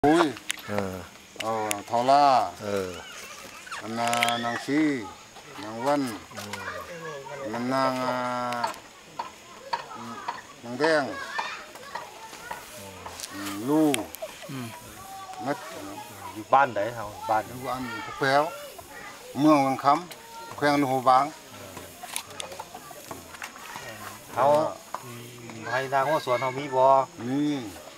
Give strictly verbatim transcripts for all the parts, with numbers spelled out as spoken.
ปุ้ยเออเออทอล่าเอออันนานางชีนางวันมันนางนางแดงลูมัดอยู่บ้านไหนเขาบ้านอยู่บ้านพวกแป้วเมืองวังคำแขวงลุงหัวบางเขาให้นางว่าสวนเขามีบ่นี่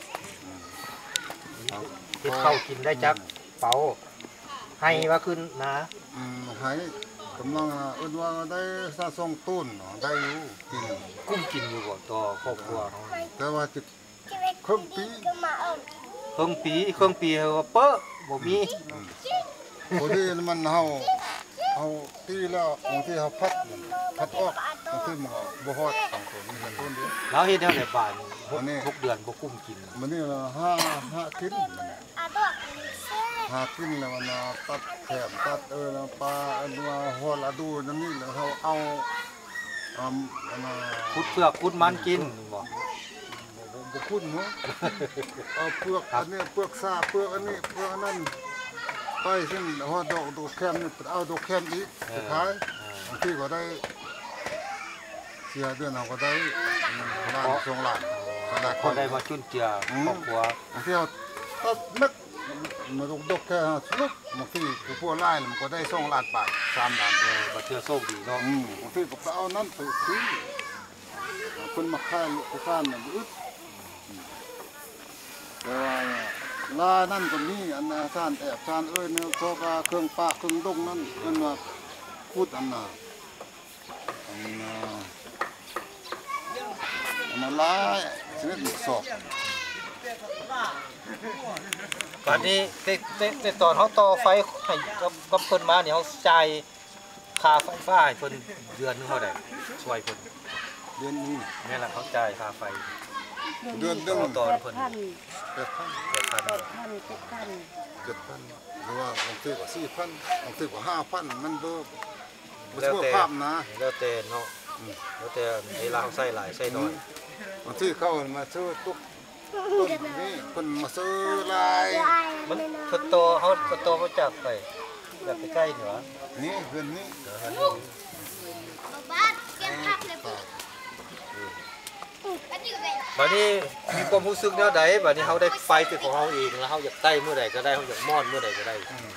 ที่เข้ากินได้จักเป๋าให้ว่าขึ้นนะอืมให้กำลังอุ่นว่าได้สะสมต้นได้อยู่กินกุ้มกินอยู่บ่ต่อครอบครัวเขาแต่ว่าจะครึ่งปีครึ่งปีครึ่งปีเขาเป๊ะบ่มีพอดีมันเฮาเฮาตีแล้วบางทีเฮาพัดพัดออกบางทีมันบ่ฮอดสองคนนี่ต้นเดียวแล้วเฮ็ดแนวไหนบ้านหกเดือนบ่กุ้มกินมันนี่ละห้าห้ากินห้ากินแล้วมันตัดแขมตัดเออปลาอันว่าฮอละดูนั่นนี่แล้วเฮาเอาอ่าขุดเปลือกขุดมันกินบ่บ่ขุดเนาะเอาเปลือกอันนี้เปลือกซาเปลือกอันนี้เปลือกอันนั้นไปซึ่งฮอดดอกดอกแคมนี่เอาดอกแคมอีกสุดท้ายบางทีก็ได้เสียเดือนเราก็ได้ล้านสองล้านได้คนได้มาจุนเจือครอบครัวบางทีเราตัดเม็ดมาดกดกแค่สรุปบางทีผู้พวกไล่มันก็ได้สองล้านบาทสามล้านเออมาเชื่อโชคดีเนาะบางทีก็เอานั่นไปซื้อคนมาขายลูกค้าเนี่ยอึดแต่ว่าลานั่นก็มีอันนั้นซานแอบซานเอ้ยเนี่ยก็เครื่องปากเครื่องดงนั่นมันมาพูดอันน่ะอันน่ะอันนั้นลายชีวิตสอบตอนนี้ในตอนเขาต่อไฟให้กับเพิ่นมาเนี่ยเขาจ่ายค่าไฟฟ้าให้เพิ่นเดือนนึงเท่าใดช่วยเพิ่นเดือนนี้นี่แหละเขาจ่ายค่าไฟเดือนเดือนต่อเพิ่นเจ็ดพันเจ็ดพันเจ็ดพันเจ็ดพันเจ็ดพันหรือว่าบางทีก็สี่พันบางทีก็ห้าพันมันเบอร์แล้วแต่ภาพนะแล้วแต่เนาะแล้วแต่เวลาเขาใส่หลายใส่น้อยบางทีเขามาซื้อตุ๊กต้นนี่คนมาซื้อลายมันคนโตเขาคนโตเขาจับไปแบบไปใกล้เหนือนี่เพื่อนนี่บัดนี้มีความรู้สึกแนวใดบัดนี้เขาได้ไฟเป็นของเขาเองแล้วเขาอยากใต้เมื่อใดก็ได้เขาอยากมอดเมื่อใดก็ได้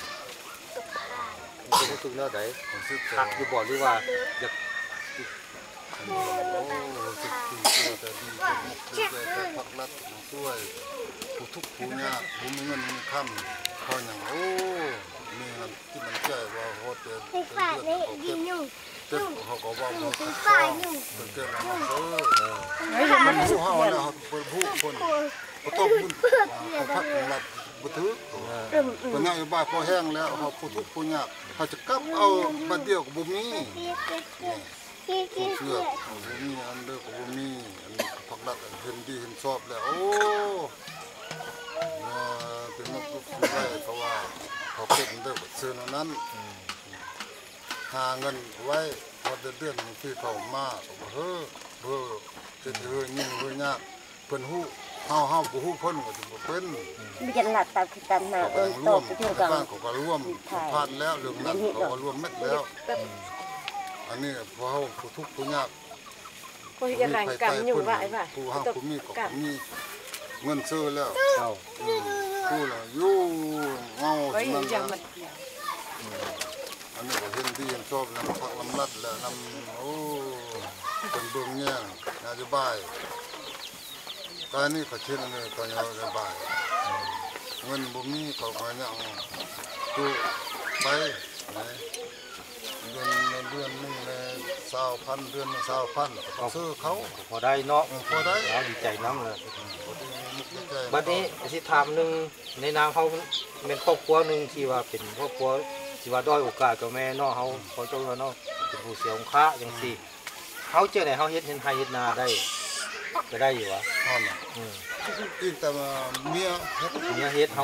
มีความรู้สึกแนวใดหักอยู่บ่หรือว่าอยากโอ้สุดที่ตัวแต่ดีแต่พักรัดช่วยผู้ทุกผู้ยากผู้มีเงินมีคำเขาอย่างโอ้มีน้ำที่มันใจว่าโหดเดือดเดือดเขาเก็บเขาก็ว่ามันเป็นฝ่ายนึงเป็นเกิดมาเออมันผู้เฮาเนี่ยเขาเป็นผู้คนเขาต้องบุญเขาพักรัดบุตรเป็นนายบ้านพอแห้งแล้วเขาผู้ทุกผู้ยากเขาจะกลับเอาบัดเดียวกับบุญนี้ผู้เชื่อบุญนี้อันเลิกบุญนี้อันพักรัดอันเห็นดีเห็นชอบแล้วโอ้เป็นนักทุกข์ได้เพราะว่าเขาเก็บเลิกซื้อนั้นหาเงินไว้พอเดือนที่เขามาเฮ้อเบ้อจะเฮ้ยยิ่งเฮ้ยยากเพิ่นหู้เฮาเฮาบ่ฮู้เพิ่นก็สิบ่เป็นมีกันหลัดตามคือตามมาเออตบไปเที่ยวกันเขาก็ร่วมผ่านแล้วเรื่องนั้นเขาก็ร่วมเม็ดแล้วอันนี้พอเฮาผู้ทุกข์ผู้ยากผู้จะแรงกรรมอยู่ว่าไอ้ว่าผู้เฮาผู้มีก็มีเงินซื้อแล้วผู้ละอยู่เงามันอันนี้ก็เห็นดีเห็นชอบแล้วพักลำลัดแล้วนำโอ้เป็นเบื้องแง่นโยบายตอนนี้ก็เช่นนี้ก็นโยบายเงินบ่มีก็ขออย่างตู้ไปเดือนเดือนนึงเลยสาวพันเดือนสาวพันก็ซื้อเขาพอได้เนาะพอได้ดีใจน้ำเลยบัดนี้สิถามหนึ่งในนามเขาเป็นครอบครัวหนึ่งที่ว่าเป็นครอบครัวที่ว่าด้อยโอกาสกับแม่เนาะเขาเขาเจ้าเนาะเป็นผู้เสียองค์ค่าอย่างสี่เขาเจอไหนเขาเฮ็ดเห็นไทยเฮ็ดนาได้จะได้อยู่วะพ่อน่ะอีกแต่เมียเฮ็ดเมียเฮ็ดเขา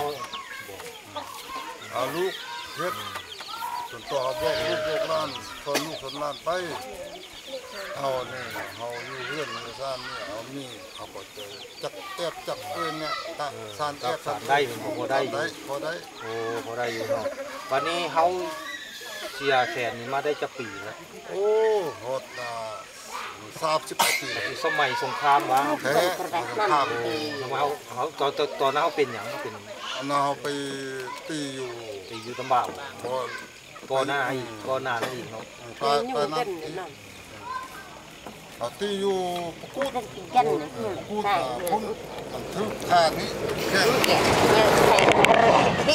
เอาลูกเฮ็ดส่วนตัวเขาบอกลูกเด็กล้านคนลูกคนล้านไปเอาเนี่ยเขาอยู่เรื่องในซ่านนี่เอามีเขาก็จะจักแอบจักเกินเนี่ยตาซานแอบสานได้มันพอได้อยู่พอได้โอ้พอได้อยู่เนาะวันนี้เฮาเสียแขนนี่มาได้จะปีแล้วโอ้โหดนะสามสิบปีคือสมัยสงครามวะแท้ข้ามโอ้ทำไมเขาเขาตอนตอนตอนนั้นเขาเป็นอย่างเขาเป็นเราไปตีอยู่ตีอยู่ตำบ่าวพอก่อนหน้าอีกก่อนหน้านั้นอีกเนาะไป Cái ไป nhu นั่ cần น nó เขาตีอยู่กูด cái chân nó กูด này พุ่นมันทึกข้างนี้แค่ kẻ như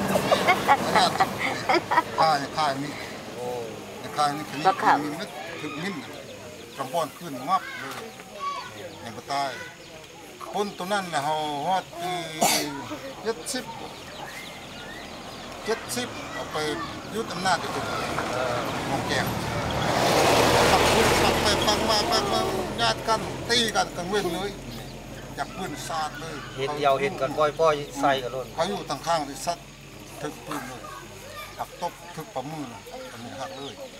ข้างข้างนี้โอ้ข้างนี้คือนี่มีนึกถึงมิ้นกำปอนขึ้นมับเลยอย่างกระต่ายคนตัวนั้นเนี่ยเขาฮอดปีเจ็ดสิบเจ็ดสิบเอาไปยึดอำนาจอยู่ตรงมองแก้วตักพุ่งตักไปตักมาตักมาญาติกันตีกันกันเว้นเลยอยากปืนสาดเลยเห็นเดียวเห็นกันป้อยป้อยใส่กันล้นเขาอยู่ทางข้างที่ซัดถึกปืนเลยหักตบถึกประมือประมือหักเลย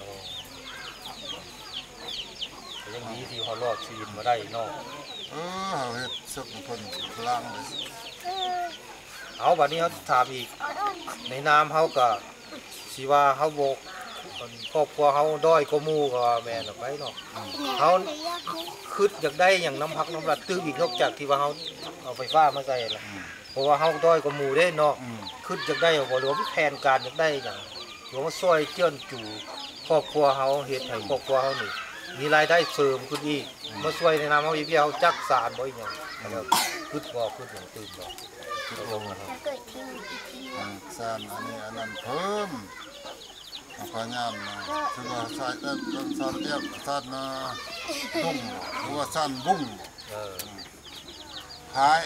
ยังดีที่เขารอดชีวิตมาได้เนาะเออเขาเห็ดสึกคนพลังเลยเอาบัดนี้เขาถามอีกในนามเขาก็สิว่าเขาบอกครอบครัวเขาด้อยก็มู่ก็แม่นไปเนาะเขาคิดอยากได้อย่างน้ำพักน้ำรัดตื้ออีกนอกจากที่ว่าเขาเอาไฟฟ้ามาใส่ละเพราะว่าเขาด้อยก็มู่ได้เนาะคิดอยากได้บ่หรือว่าแผนการอยากได้อย่างหรือว่าช่วยเจื้อนจู่ครอบครัวเขาเฮ็ดให้ครอบครัวเขานี่มีรายได้เสริมขึ้นอีกมาช่วยในนามเขาอีกเขาจักสารบ่อีกอย่างแล้วคิดบ่คิดอย่างตื่นบ่คิดลงนะครับสร้างอันนี้อันนั้นเพิ่มพยายามนะคือว่าใส่แต่สร้างเทียบสร้างนะบุ้งหรือว่าสร้างบุ้งเออขายว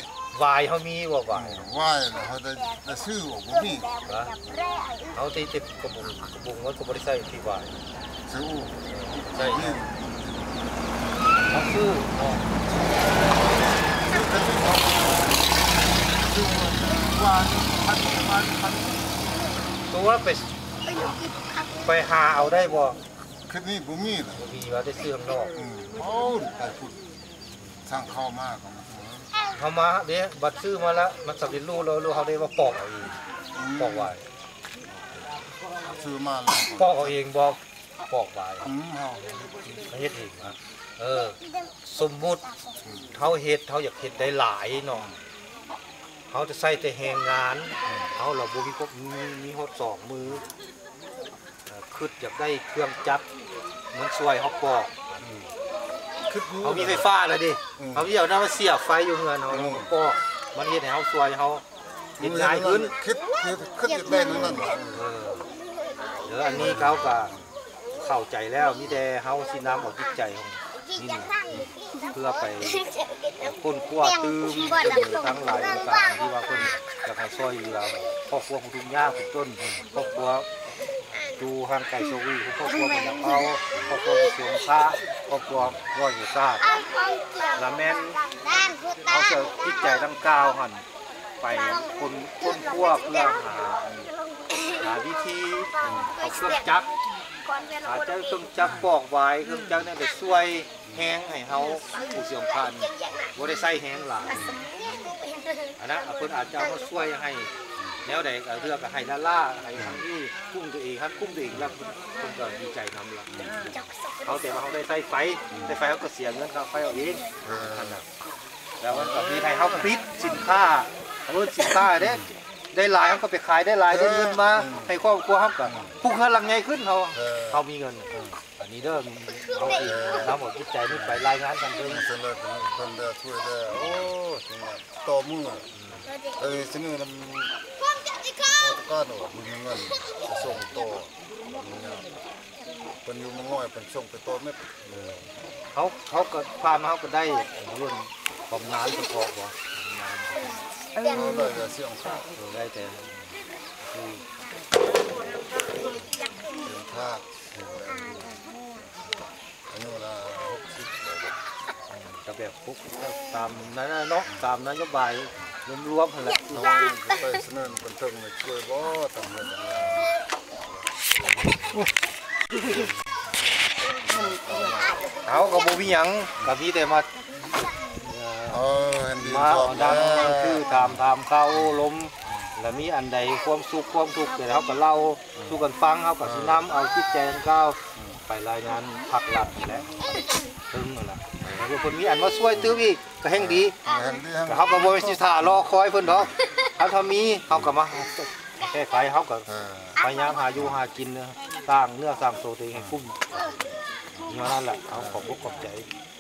ายเขามีบ่วายไหว้เขาได้ได้ซื้อของผมนี่นะเขาที่ติดกระบุงกระบุงมันก็บริใส่ที่วายซื้อใช่นี่เขาซื้อเนาะซื้อแค่นี้เขาซื้อว่าพันพันพันตัวไปไปหาเอาได้บ่คือนี่บุมีนะบ่มีว่าได้ซื้อข้างนอกอืมโอ้ไปพูดสร้างข้าวมากของมันเขามาเดี๋ยวบัตรซื้อมาแล้วมันสำเร็จรูปแล้วรู้เขาได้ว่าปอกเอาเองปอกวายซื้อมาแล้วปอกเอาเองบ่ปอกวายอืมเฮาเขาเฮ็ดเองนะเออสมมุติเขาเฮ็ดเขาอยากเฮ็ดได้หลายเนาะเขาจะใส่แต่แรงงานเขาเราบ่มีครบมีมีฮอดสองมือเอ่อคิดอยากได้เครื่องจักรมันช่วยเขาปอกคือรู้เขามีไฟฟ้าแล้วดิเขาเดี๋ยวนั้นมาเสียบไฟอยู่เงินเขาเขาปอกมันเฮ็ดให้เขาช่วยเขาเฮ็ดง่ายขึ้นคิดคิดคิดอยากได้นั่นนั่นเออเดี๋ยวอันนี้เขาก็เข้าใจแล้วมีแต่เขาสิน้ำออกจิตใจของนี่เพื่อไปคนขั้วตื้มทั้งหลายต่างๆที่ว่าคนอยากให้ช่วยเหลือครอบครัวของทุกย่าทุกต้นครอบครัวดูห่างไกลโซวีครอบครัวของเขาครอบครัวของเสียงพระครอบครัวร้อยอยู่ซาดละแม่นเขาจะจิตใจตั้งก้าวหันไปคนคนขั้วเพื่อหาหาวิธีเอาเครื่องจักรอาจจะเครื่องจักรปอกไว้เครื่องจักรเนี่ยไปช่วยแห้งให้เขาผู้เสี่ยงพันบ่ได้ใส่แห้งหลายอันนั้นเพิ่นอาจจะเอามาช่วยให้แนวใดก็เลือกให้ละล่าให้ทั้งที่กุ้งตัวเองครับกุ้งตัวเองแล้วเพิ่นก็ดีใจนำละเขาแต่ว่าเขาได้ใส่ไฟใส่ไฟเขาก็เสียเงินเขาไฟเอาเองนั่นน่ะแล้วมันก็มีให้เขาปิดสินค้าเอาสินค้าเด้ได้หลายเขาก็ไปขายได้หลายได้เงินมาให้ครอบครัวเขาก็ผู้เงินหลังใหญ่ขึ้นเขาเขามีเงินอันนี้เด้อเขาคือน้ำหมดจิตใจนี่ไปรายงานกันเพิ่มเสร็จแล้วคนได้ช่วยได้โอ้ต่อมือเอ้ยซึ่งนำก็หนูมีเงินส่งต่อเป็นอยู่มังง่อยเป็นส่งไปต่อไม่เขาเขาก็ความเขาก็ได้รุ่นผมนานเฉพาะบ่นานเออเลยเสียงข้าได้แต่คือข้าอายุละหกสิบจะแบบพวกตามนั้นเนาะตามนโยบายรวมๆแหละน้องไปเสนอเป็นเติมเลยช่วยบ่ทำเงินอย่างไรเขาก็บ่มีหยังก็มีแต่มาเออเห็นดีมาชอบดัแล้งวคือตามตามข่าวลมแล้วมีอันใดความสุขความทุกข์เดี๋ยวเขาก็เล่าสู่กันฟังเขาก็สินำเอาจิตใจของเขาไปรายงานพักรัฐนี่แหละถึงนั่นล่ะแล้วเพิ่นมีอันมาช่วยตื้ออีกก็แห่งดีเห็นดีแต่เขาก็บ่สิท่ารอคอยเพิ่นดอกถ้าถ้ามีเขาก็มาแก้ไขเขาก็เออพยายามหาอยู่หากินสร้างเนื้อสร้างตัวเองให้คุ้มอย่างนั้นแหละเอาขอบคุณขอบใจ